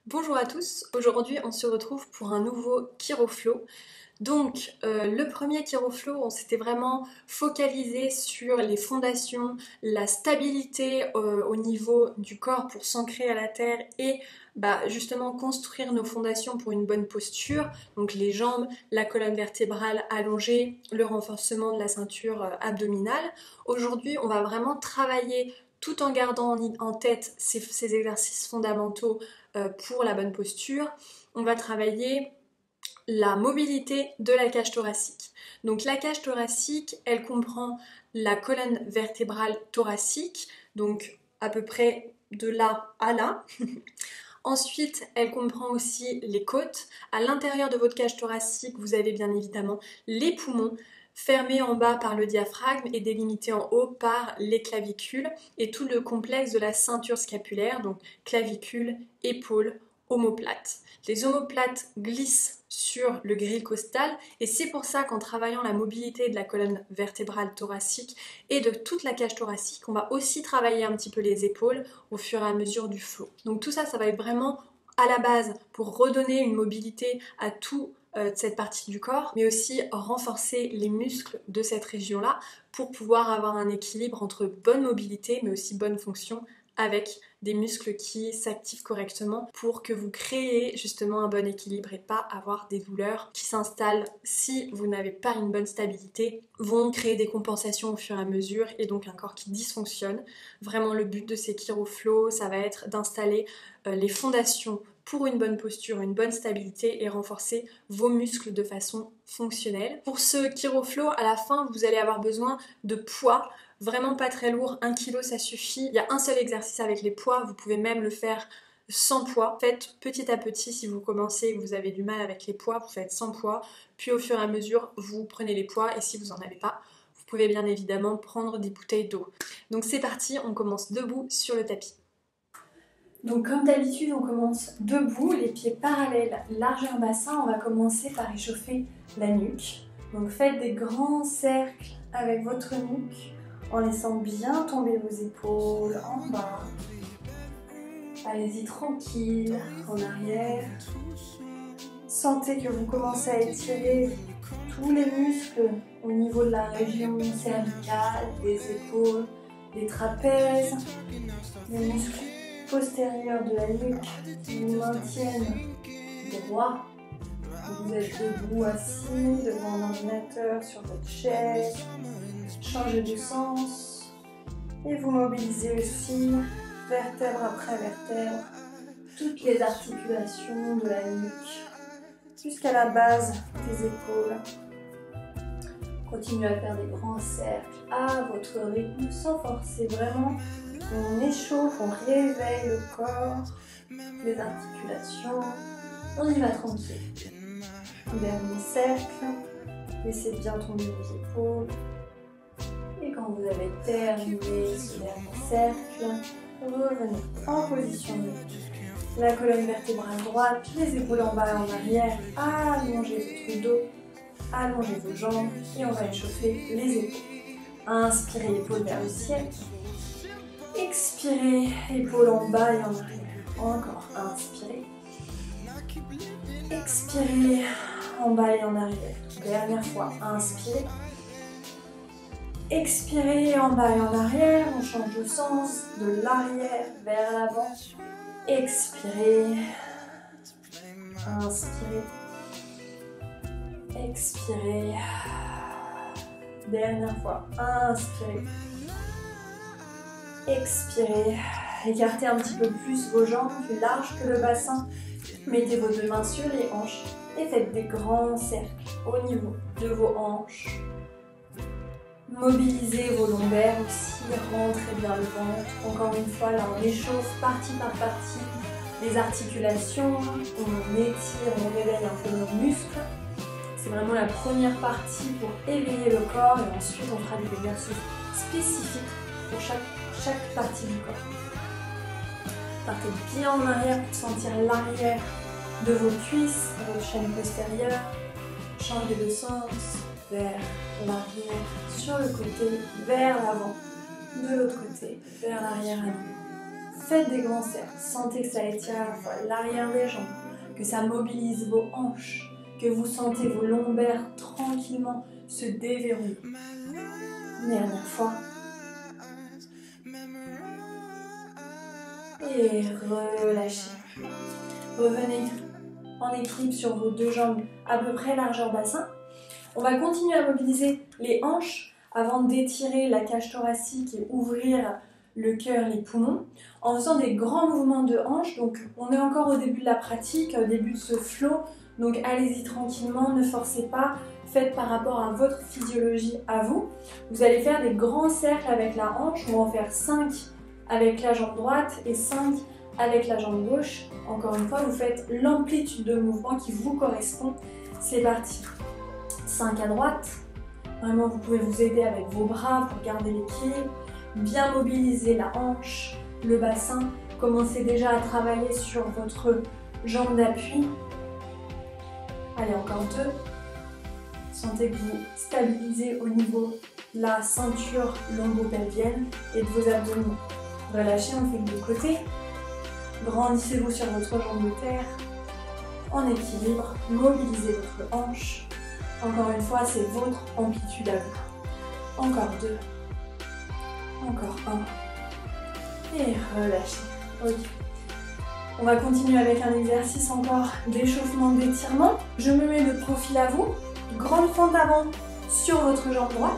Bonjour à tous, aujourd'hui on se retrouve pour un nouveau Chiroflow. Donc le premier Chiroflow, on s'était vraiment focalisé sur les fondations, la stabilité au niveau du corps pour s'ancrer à la terre et justement construire nos fondations pour une bonne posture, donc les jambes, la colonne vertébrale allongée, le renforcement de la ceinture abdominale. Aujourd'hui on va vraiment travailler tout en gardant en tête ces exercices fondamentaux pour la bonne posture. On va travailler la mobilité de la cage thoracique. Donc la cage thoracique, elle comprend la colonne vertébrale thoracique, donc à peu près de là à là. Ensuite, elle comprend aussi les côtes. À l'intérieur de votre cage thoracique, vous avez bien évidemment les poumons, fermés en bas par le diaphragme et délimités en haut par les clavicules et tout le complexe de la ceinture scapulaire, donc clavicules, épaules, omoplates. Les omoplates glissent sur le gril costal et c'est pour ça qu'en travaillant la mobilité de la colonne vertébrale thoracique et de toute la cage thoracique, on va aussi travailler un petit peu les épaules au fur et à mesure du flow. Donc tout ça, ça va être vraiment à la base pour redonner une mobilité à tout cette partie du corps, mais aussi renforcer les muscles de cette région-là pour pouvoir avoir un équilibre entre bonne mobilité mais aussi bonne fonction avec des muscles qui s'activent correctement pour que vous créez justement un bon équilibre et pas avoir des douleurs qui s'installent si vous n'avez pas une bonne stabilité, vont créer des compensations au fur et à mesure et donc un corps qui dysfonctionne. Vraiment le but de ces Chiroflow, ça va être d'installer les fondations pour une bonne posture, une bonne stabilité et renforcer vos muscles de façon fonctionnelle. Pour ce Chiroflow, à la fin, vous allez avoir besoin de poids, vraiment pas très lourd, 1 kg ça suffit. Il y a un seul exercice avec les poids, vous pouvez même le faire sans poids. Faites petit à petit, si vous commencez et que vous avez du mal avec les poids, vous faites sans poids, puis au fur et à mesure, vous prenez les poids et si vous n'en avez pas, vous pouvez bien évidemment prendre des bouteilles d'eau. Donc c'est parti, on commence debout sur le tapis. Donc comme d'habitude, on commence debout, les pieds parallèles, largeur bassin. On va commencer par échauffer la nuque. Donc faites des grands cercles avec votre nuque en laissant bien tomber vos épaules en bas. Allez-y tranquille, en arrière. Sentez que vous commencez à étirer tous les muscles au niveau de la région cervicale, des épaules, des trapèzes, les muscles postérieurs de la nuque qui vous maintiennent droit. Vous êtes debout, assis devant un ordinateur, sur votre chaise. Changez de sens et vous mobilisez aussi vertèbre après vertèbre toutes les articulations de la nuque jusqu'à la base des épaules. Continuez à faire des grands cercles à votre rythme sans forcer vraiment. On échauffe, on réveille le corps, les articulations. On y va tranquille. Dernier cercle. Laissez bien tomber vos épaules. Et quand vous avez terminé ce dernier cercle, revenez en position de la colonne vertébrale droite, les épaules en bas et en arrière. Allongez votre dos, allongez vos jambes et on va échauffer les épaules. Inspirez épaules vers le ciel. Expirez, épaules en bas et en arrière. Encore, inspirez. Expirez, en bas et en arrière. Dernière fois, inspirez. Expirez, en bas et en arrière. On change de sens, de l'arrière vers l'avant. Expirez. Inspirez. Expirez. Dernière fois, inspirez. Expirez, écartez un petit peu plus vos jambes, plus larges que le bassin. Mettez vos deux mains sur les hanches et faites des grands cercles au niveau de vos hanches. Mobilisez vos lombaires aussi, rentrez bien le ventre. Encore une fois, là on échauffe partie par partie les articulations, on étire, on réveille un peu nos muscles. C'est vraiment la première partie pour éveiller le corps et ensuite on fera des exercices spécifiques pour chaque partie du corps. Partez bien en arrière pour sentir l'arrière de vos cuisses, votre chaîne postérieure. Changez de sens vers l'arrière, sur le côté, vers l'avant. De l'autre côté, vers l'arrière à nouveau. Faites des grands cercles. Sentez que ça étire à la fois l'arrière des jambes, que ça mobilise vos hanches, que vous sentez vos lombaires tranquillement se déverrouiller. Dernière fois. Et relâchez. Revenez en équilibre sur vos deux jambes à peu près largeur bassin. On va continuer à mobiliser les hanches avant d'étirer la cage thoracique et ouvrir le cœur, les poumons, en faisant des grands mouvements de hanches. Donc on est encore au début de la pratique, au début de ce flow, donc allez-y tranquillement, ne forcez pas, faites par rapport à votre physiologie à vous. Vous allez faire des grands cercles avec la hanche, on va en faire 5 avec la jambe droite et 5 avec la jambe gauche. Encore une fois, vous faites l'amplitude de mouvement qui vous correspond. C'est parti. 5 à droite. Vraiment, vous pouvez vous aider avec vos bras pour garder l'équilibre. Bien mobiliser la hanche, le bassin. Commencez déjà à travailler sur votre jambe d'appui. Allez, encore 2. Sentez que vous stabilisez au niveau de la ceinture lombo-pelvienne et de vos abdominaux. Relâchez, on fait de l'autre côté. Grandissez-vous sur votre jambe de terre. En équilibre, mobilisez votre hanche. Encore une fois, c'est votre amplitude à vous. Encore 2. Encore 1. Et relâchez. Ok. On va continuer avec un exercice encore d'échauffement, d'étirement. Je me mets de profil à vous. Grande fente avant sur votre jambe droite.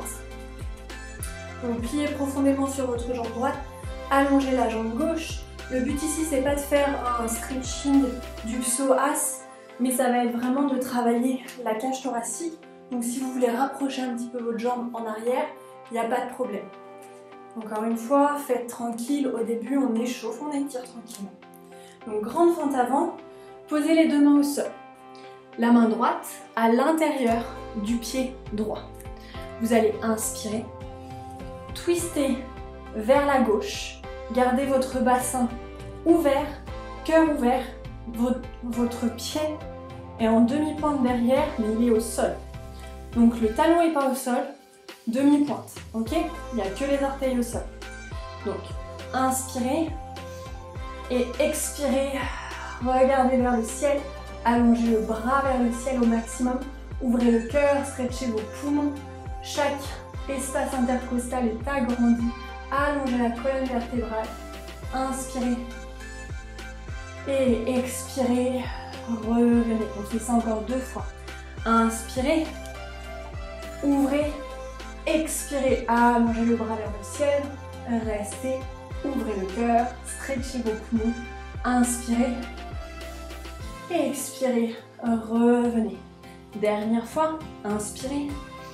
Donc pliez profondément sur votre jambe droite. Allongez la jambe gauche. Le but ici, c'est pas de faire un stretching du psoas, mais ça va être vraiment de travailler la cage thoracique. Donc si vous voulez rapprocher un petit peu votre jambe en arrière, il n'y a pas de problème. Encore une fois, faites tranquille. Au début, on échauffe, on étire tranquillement. Donc grande fente avant, posez les deux mains au sol. La main droite à l'intérieur du pied droit. Vous allez inspirer, twister vers la gauche. Gardez votre bassin ouvert, cœur ouvert. Votre pied est en demi-pointe derrière, mais il est au sol. Donc le talon n'est pas au sol, demi-pointe, ok? Il n'y a que les orteils au sol. Donc, inspirez et expirez. Regardez vers le ciel, allongez le bras vers le ciel au maximum. Ouvrez le cœur, stretchez vos poumons. Chaque espace intercostal est agrandi. Allongez la colonne vertébrale. Inspirez et expirez. Revenez. On fait ça encore 2 fois. Inspirez. Ouvrez. Expirez. Allongez le bras vers le ciel. Restez. Ouvrez le cœur. Stretchez vos poumons. Inspirez. Expirez. Revenez. Dernière fois. Inspirez.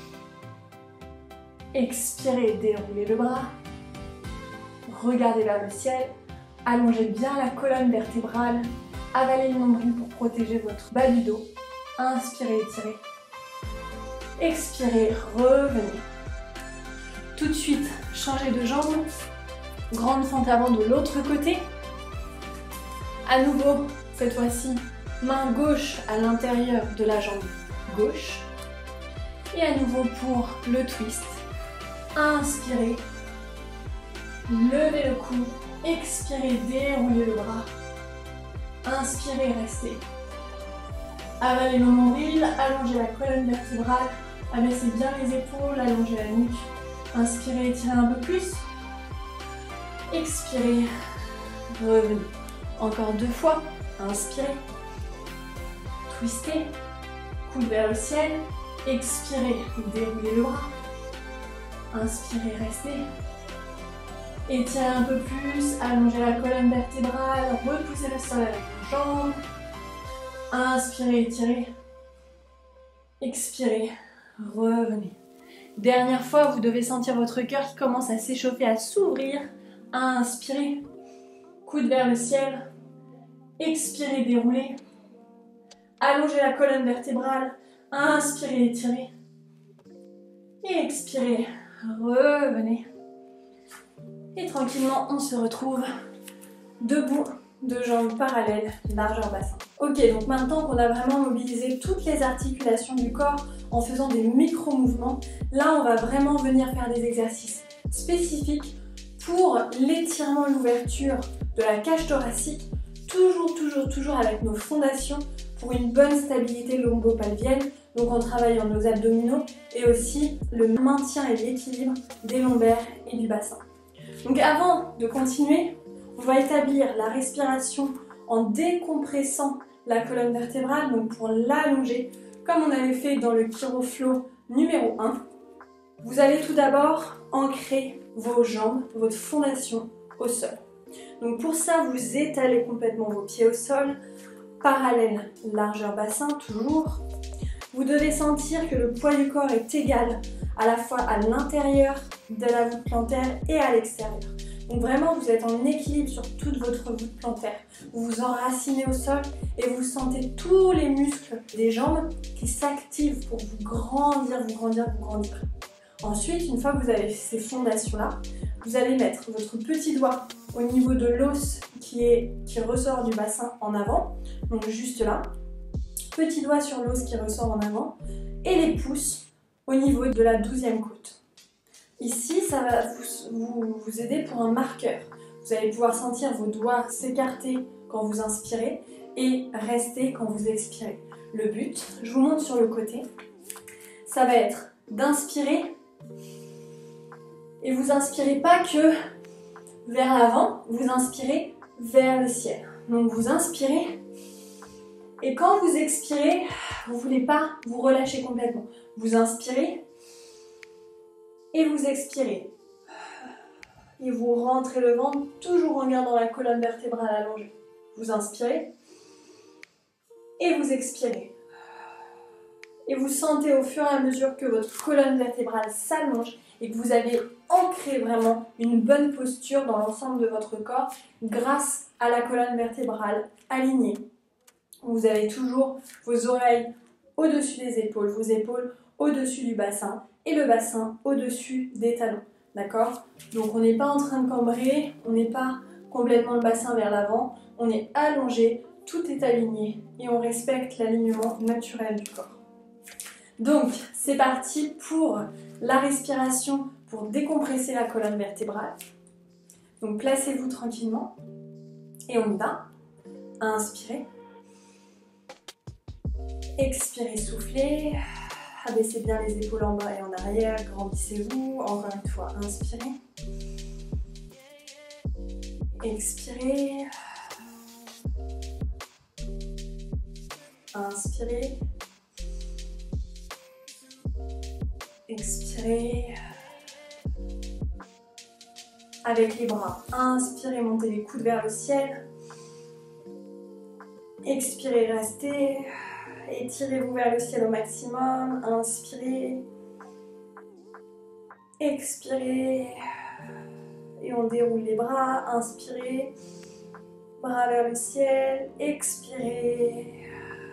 Expirez. Déroulez le bras. Regardez vers le ciel, allongez bien la colonne vertébrale, avalez le nombril pour protéger votre bas du dos. Inspirez, étirez. Expirez, revenez. Tout de suite, changez de jambe. Grande fente avant de l'autre côté. À nouveau, cette fois-ci, main gauche à l'intérieur de la jambe gauche. Et à nouveau pour le twist. Inspirez. Levez le cou, expirez, déroulez le bras. Inspirez, restez. Avalez le nombril, allongez la colonne vertébrale, abaissez bien les épaules, allongez la nuque. Inspirez, étirez un peu plus. Expirez, revenez. Encore 2 fois. Inspirez. Twistez, coude vers le ciel. Expirez, déroulez le bras. Inspirez, restez. Étirez un peu plus, allongez la colonne vertébrale, repoussez le sol avec vos jambes. Inspirez, étirez. Expirez, revenez. Dernière fois, vous devez sentir votre cœur qui commence à s'échauffer, à s'ouvrir. Inspirez, coude vers le ciel. Expirez, déroulez. Allongez la colonne vertébrale. Inspirez, étirez. Et expirez, revenez. Et tranquillement, on se retrouve debout, deux jambes parallèles, largeur bassin. Ok, donc maintenant qu'on a vraiment mobilisé toutes les articulations du corps en faisant des micro-mouvements, là on va vraiment venir faire des exercices spécifiques pour l'étirement, l'ouverture de la cage thoracique, toujours avec nos fondations pour une bonne stabilité lombo-pelvienne, donc en travaillant nos abdominaux et aussi le maintien et l'équilibre des lombaires et du bassin. Donc avant de continuer, on va établir la respiration en décompressant la colonne vertébrale, donc pour l'allonger, comme on avait fait dans le KiroFlow numéro 1. Vous allez tout d'abord ancrer vos jambes, votre fondation au sol. Donc pour ça, vous étalez complètement vos pieds au sol, parallèle, largeur bassin, toujours. Vous devez sentir que le poids du corps est égal à la fois à l'intérieur de la voûte plantaire et à l'extérieur. Donc vraiment, vous êtes en équilibre sur toute votre voûte plantaire. Vous vous enracinez au sol et vous sentez tous les muscles des jambes qui s'activent pour vous grandir. Ensuite, une fois que vous avez ces fondations-là, vous allez mettre votre petit doigt au niveau de l'os qui ressort du bassin en avant, donc juste là. Petit doigt sur l'os qui ressort en avant et les pouces au niveau de la 12e côte. Ici, ça va vous aider pour un marqueur. Vous allez pouvoir sentir vos doigts s'écarter quand vous inspirez et rester quand vous expirez. Le but, je vous montre sur le côté, ça va être d'inspirer et vous inspirez pas que vers l'avant, vous inspirez vers le ciel. Donc vous inspirez et quand vous expirez, vous ne voulez pas vous relâcher complètement. Vous inspirez et vous expirez. Et vous rentrez le ventre toujours en gardant la colonne vertébrale allongée. Vous inspirez et vous expirez. Et vous sentez au fur et à mesure que votre colonne vertébrale s'allonge et que vous avez ancré vraiment une bonne posture dans l'ensemble de votre corps grâce à la colonne vertébrale alignée. Vous avez toujours vos oreilles au-dessus des épaules, vos épaules au-dessus du bassin et le bassin au-dessus des talons. D'accord? Donc on n'est pas en train de cambrer, on n'est pas complètement le bassin vers l'avant, on est allongé, tout est aligné et on respecte l'alignement naturel du corps. Donc c'est parti pour la respiration pour décompresser la colonne vertébrale. Donc placez-vous tranquillement et on y va. Inspirez. Expirez, soufflez. Abaissez bien les épaules en bas et en arrière. Grandissez-vous. Encore une fois, inspirez. Expirez. Inspirez. Expirez. Avec les bras, inspirez, montez les coudes vers le ciel. Expirez, restez. Étirez-vous vers le ciel au maximum. Inspirez. Expirez. Et on déroule les bras. Inspirez. Bras vers le ciel. Expirez.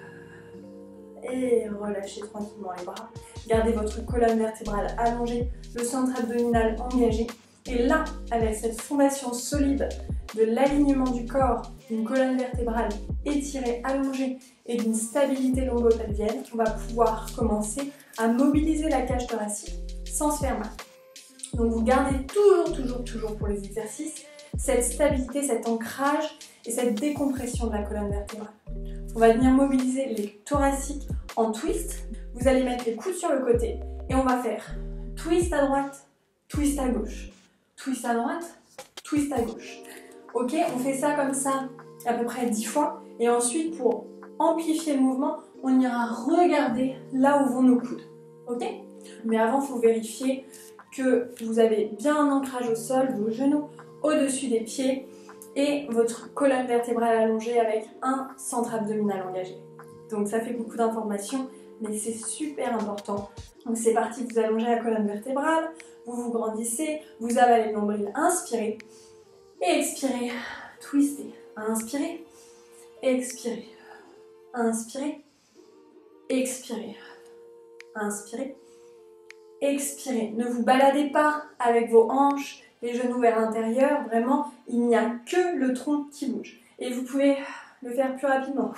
Et relâchez tranquillement les bras. Gardez votre colonne vertébrale allongée, le centre abdominal engagé. Et là, avec cette fondation solide de l'alignement du corps, d'une colonne vertébrale étirée, allongée et d'une stabilité lombo-pelvienne, on va pouvoir commencer à mobiliser la cage thoracique sans se faire mal. Donc vous gardez toujours pour les exercices cette stabilité, cet ancrage et cette décompression de la colonne vertébrale. On va venir mobiliser les thoraciques en twist. Vous allez mettre les coudes sur le côté et on va faire twist à droite, twist à gauche. Twist à droite, twist à gauche. Ok, on fait ça comme ça à peu près 10 fois. Et ensuite, pour amplifier le mouvement, on ira regarder là où vont nos coudes. Ok? Mais avant, il faut vérifier que vous avez bien un ancrage au sol, vos genoux au-dessus des pieds et votre colonne vertébrale allongée avec un centre abdominal engagé. Donc ça fait beaucoup d'informations, mais c'est super important. Donc c'est parti, vous allongez la colonne vertébrale, vous vous grandissez, vous avalez le nombril, inspirez et expirez, twistez, inspirez, expirez, inspirez, expirez, inspirez, expirez. Ne vous baladez pas avec vos hanches, les genoux vers l'intérieur, vraiment, il n'y a que le tronc qui bouge. Et vous pouvez le faire plus rapidement.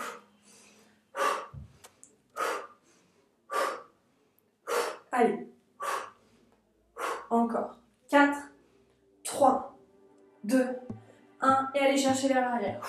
Allez. Encore. 4, 3, et allez chercher vers l'arrière.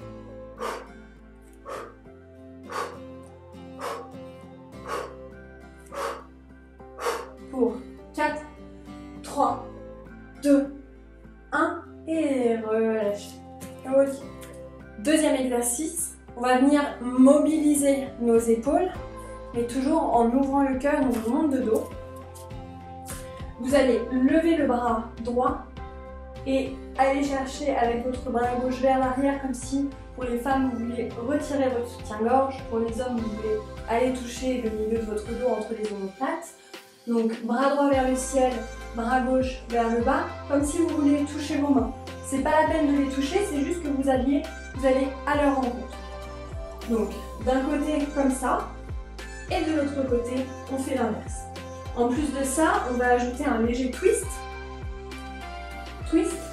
Pour 4, 3, 2, 1 et relâchez. Ok. Deuxième exercice, on va venir mobiliser nos épaules, mais toujours en ouvrant le cœur, on monte de dos. Vous allez lever le bras droit et aller chercher avec votre bras gauche vers l'arrière, comme si pour les femmes vous voulez retirer votre soutien-gorge, pour les hommes vous voulez aller toucher le milieu de votre dos entre les omoplates. Donc bras droit vers le ciel, bras gauche vers le bas, comme si vous voulez toucher vos mains. C'est pas la peine de les toucher, c'est juste que vous allez à leur rencontre. Donc d'un côté comme ça, et de l'autre côté, on fait l'inverse. En plus de ça, on va ajouter un léger twist. Twist.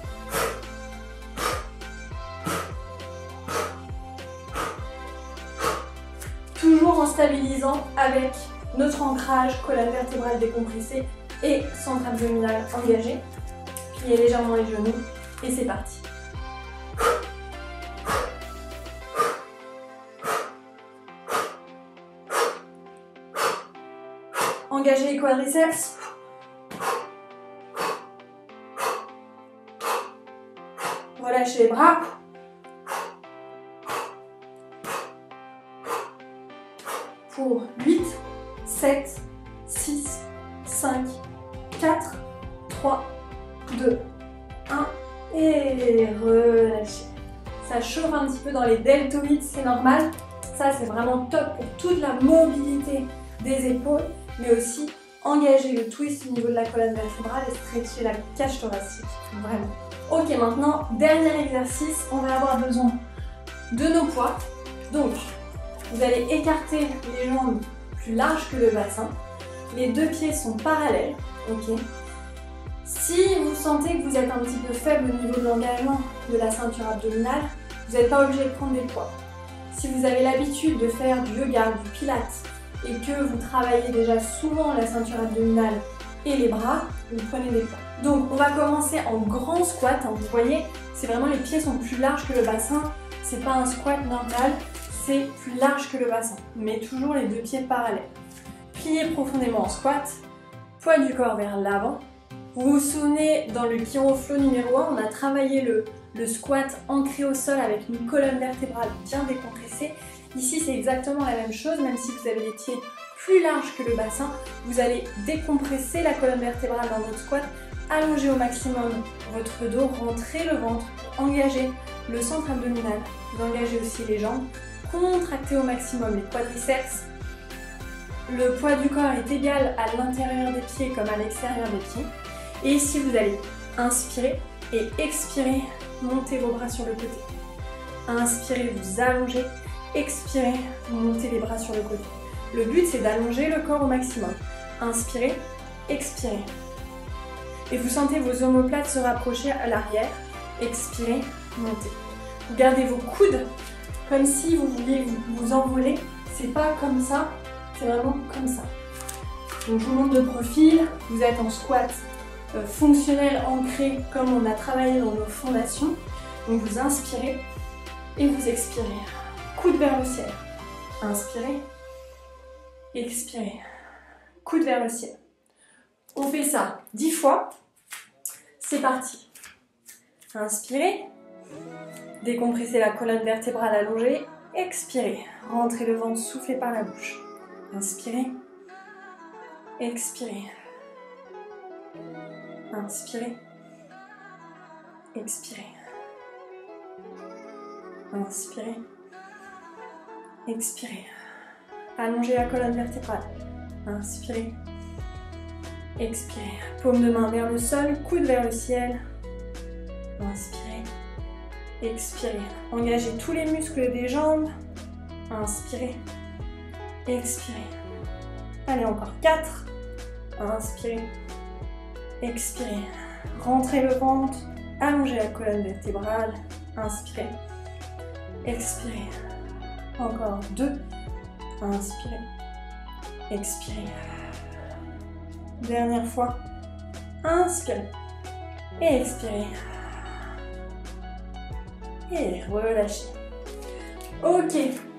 Toujours en stabilisant avec notre ancrage, colonne vertébrale décompressée et centre abdominal engagé. Pliez légèrement les genoux et c'est parti. Engagez les quadriceps. Relâchez les bras. Pour 8, 7, 6, 5, 4, 3, 2, 1 et relâchez. Ça chauffe un petit peu dans les deltoïdes, c'est normal. Ça, c'est vraiment top pour toute la mobilité des épaules, mais aussi engager le twist au niveau de la colonne vertébrale et stretcher la cage thoracique, vraiment. Ok, maintenant, dernier exercice, on va avoir besoin de nos poids. Donc, vous allez écarter les jambes plus larges que le bassin. Les deux pieds sont parallèles, ok. Si vous sentez que vous êtes un petit peu faible au niveau de l'engagement de la ceinture abdominale, vous n'êtes pas obligé de prendre des poids. Si vous avez l'habitude de faire du yoga, du pilates, et que vous travaillez déjà souvent la ceinture abdominale et les bras, vous prenez des poids. Donc on va commencer en grand squat, hein, vous voyez, c'est vraiment les pieds sont plus larges que le bassin, c'est pas un squat normal, c'est plus large que le bassin, mais toujours les deux pieds parallèles. Pliez profondément en squat, poids du corps vers l'avant. Vous vous souvenez, dans le Chiroflow numéro 1, on a travaillé le squat ancré au sol avec une colonne vertébrale bien décompressée. Ici, c'est exactement la même chose, même si vous avez les pieds plus larges que le bassin, vous allez décompresser la colonne vertébrale dans votre squat, allonger au maximum votre dos, rentrer le ventre, engager le centre abdominal, vous engagez aussi les jambes, contractez au maximum les quadriceps. Le poids du corps est égal à l'intérieur des pieds comme à l'extérieur des pieds. Et ici, vous allez inspirer et expirer, montez vos bras sur le côté. Inspirez, vous allongez. Expirez, montez les bras sur le côté. Le but, c'est d'allonger le corps au maximum. Inspirez, expirez. Et vous sentez vos omoplates se rapprocher à l'arrière. Expirez, montez. Vous gardez vos coudes comme si vous vouliez vous envoler. C'est pas comme ça, c'est vraiment comme ça. Donc je vous montre de profil. Vous êtes en squat fonctionnel, ancré, comme on a travaillé dans nos fondations. Donc vous inspirez et vous expirez. Coude vers le ciel. Inspirez. Expirez. Coude vers le ciel. On fait ça 10 fois. C'est parti. Inspirez. Décompressez la colonne vertébrale allongée. Expirez. Rentrez le ventre, soufflez par la bouche. Inspirez. Expirez. Inspirez. Expirez. Inspirez. Expirez. Allongez la colonne vertébrale. Inspirez. Expirez. Paume de main vers le sol, coude vers le ciel. Inspirez. Expirez. Engagez tous les muscles des jambes. Inspirez. Expirez. Allez, encore 4. Inspirez. Expirez. Rentrez le ventre. Allongez la colonne vertébrale. Inspirez. Expirez. Encore 2. Inspirez. Expirez. Dernière fois. Inspirez. Et expirez. Et relâchez. Ok.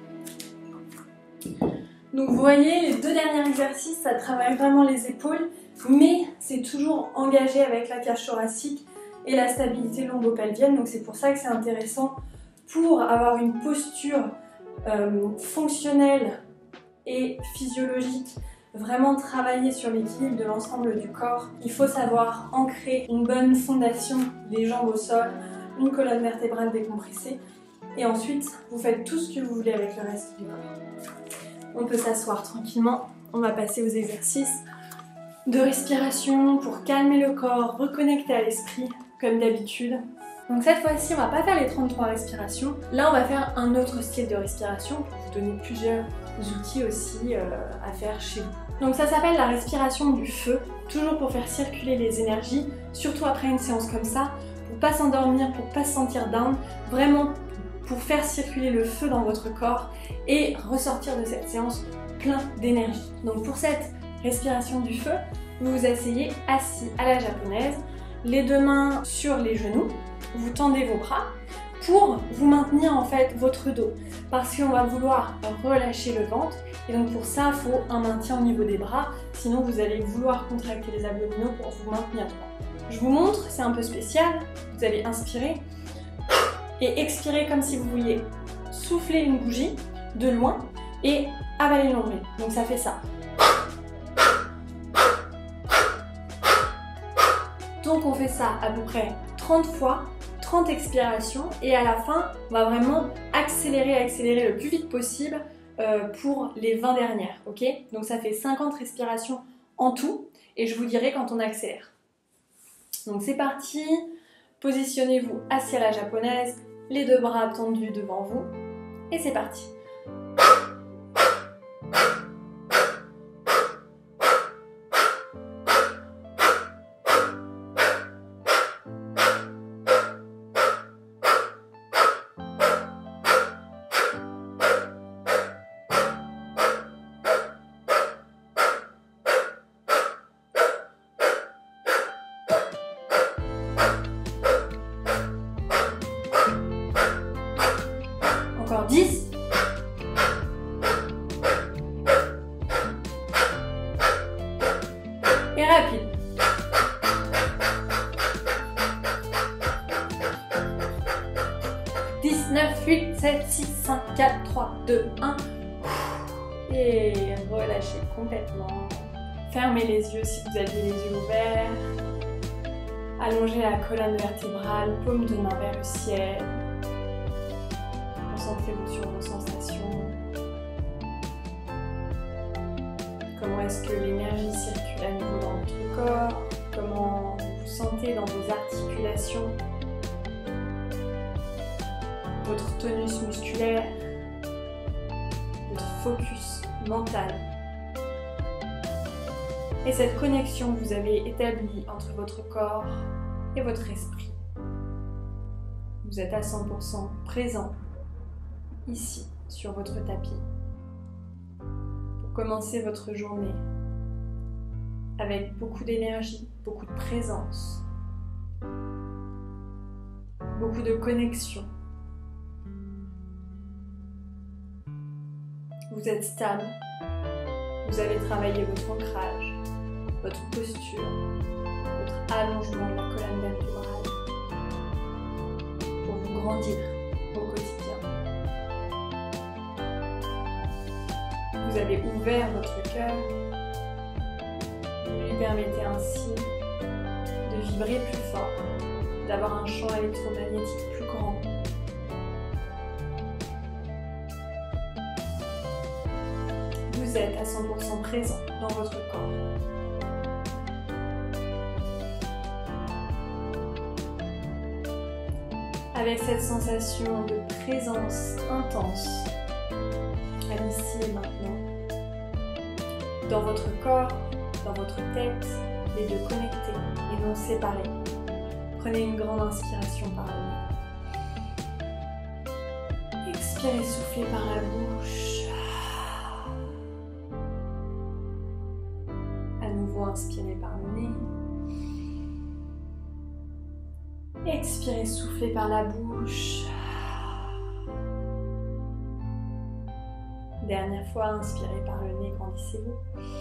Donc vous voyez, les deux derniers exercices, ça travaille vraiment les épaules, mais c'est toujours engagé avec la cage thoracique et la stabilité lombo-pelvienne. Donc c'est pour ça que c'est intéressant pour avoir une posture fonctionnelle et physiologique, vraiment travailler sur l'équilibre de l'ensemble du corps. Il faut savoir ancrer une bonne fondation, les jambes au sol, une colonne vertébrale décompressée, et ensuite vous faites tout ce que vous voulez avec le reste du corps. On peut s'asseoir tranquillement, on va passer aux exercices de respiration pour calmer le corps, reconnecter à l'esprit comme d'habitude. Donc cette fois-ci, on va pas faire les 33 respirations. Là, on va faire un autre style de respiration pour vous donner plusieurs outils aussi à faire chez vous. Donc ça s'appelle la respiration du feu, toujours pour faire circuler les énergies, surtout après une séance comme ça, pour pas s'endormir, pour pas se sentir down, vraiment pour faire circuler le feu dans votre corps et ressortir de cette séance plein d'énergie. Donc pour cette respiration du feu, vous vous asseyez assis à la japonaise, les deux mains sur les genoux, vous tendez vos bras pour vous maintenir en fait votre dos, parce qu'on va vouloir relâcher le ventre, et donc pour ça il faut un maintien au niveau des bras, sinon vous allez vouloir contracter les abdominaux pour vous maintenir droit. Je vous montre, c'est un peu spécial, vous allez inspirer et expirer comme si vous vouliez souffler une bougie de loin et avaler le nombril. Donc ça fait ça. Donc on fait ça à peu près 30 fois, 30 expirations, et à la fin, on va vraiment accélérer le plus vite possible pour les 20 dernières, ok? Donc ça fait 50 respirations en tout, et je vous dirai quand on accélère. Donc c'est parti, positionnez-vous assis à la japonaise, les deux bras tendus devant vous, et c'est parti. Encore 10. Et rapide. 10, 9, 8, 7, 6, 5, 4, 3, 2, 1. Et relâchez complètement. Fermez les yeux si vous aviez les yeux ouverts. Allongez la colonne vertébrale, paume de main vers le ciel. Concentrez-vous sur vos sensations. Comment est-ce que l'énergie circule à nouveau dans votre corps? Comment vous vous sentez dans vos articulations? Votre tonus musculaire, votre focus mental. Et cette connexion que vous avez établie entre votre corps et votre esprit. Vous êtes à 100% présent ici, sur votre tapis, pour commencer votre journée avec beaucoup d'énergie, beaucoup de présence, beaucoup de connexion. Vous êtes stable, vous avez travaillé votre ancrage, votre posture, votre allongement de la colonne vertébrale pour vous grandir au quotidien. Vous avez ouvert votre cœur, vous lui permettez ainsi de vibrer plus fort, d'avoir un champ électromagnétique plus grand. Vous êtes à 100% présent dans votre corps. Avec cette sensation de présence intense, à l'ici et maintenant, dans votre corps, dans votre tête, les deux connectés et non séparés. Prenez une grande inspiration par le nez. Expirez, soufflez par la bouche. À nouveau, inspirez par le nez. Expirez, soufflez par la bouche. Dernière fois, inspirez par le nez, grandissez-vous.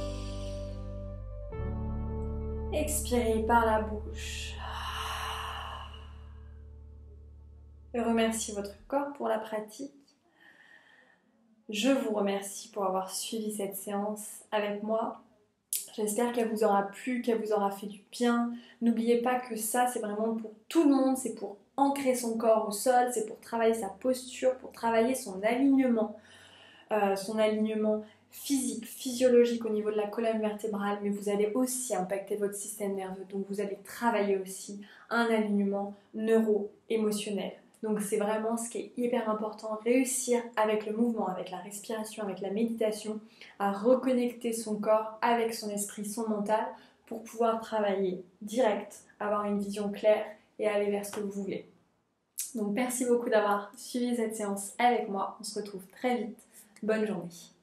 Expirez par la bouche. Je remercie votre corps pour la pratique. Je vous remercie pour avoir suivi cette séance avec moi. J'espère qu'elle vous aura plu, qu'elle vous aura fait du bien. N'oubliez pas que ça, c'est vraiment pour tout le monde. C'est pour ancrer son corps au sol, c'est pour travailler sa posture, pour travailler son alignement physique, physiologique au niveau de la colonne vertébrale, mais vous allez aussi impacter votre système nerveux. Donc vous allez travailler aussi un alignement neuro-émotionnel. Donc c'est vraiment ce qui est hyper important, réussir avec le mouvement, avec la respiration, avec la méditation, à reconnecter son corps avec son esprit, son mental, pour pouvoir travailler direct, avoir une vision claire et aller vers ce que vous voulez. Donc merci beaucoup d'avoir suivi cette séance avec moi, on se retrouve très vite, bonne journée.